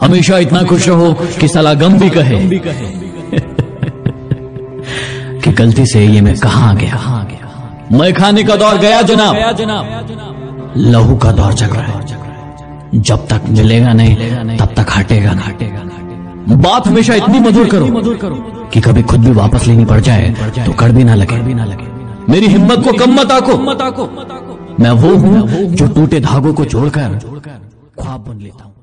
हमेशा इतना खुश रहो कि साला गम भी कहे कि गलती से ये मैं कहां गया। मैं खाने का दौर गया जनाब, लहू का दौर चल रहा है। जब तक मिलेगा नहीं तब तक हटेगा ना। बात हमेशा इतनी मधुर करो कि कभी खुद भी वापस लेनी पड़ जाए तो कड़वी ना लगे। मेरी हिम्मत को कम मत आको। मैं वो हूं जो टूटे धागों को जोड़कर ख्वाब बुन लेता हूं।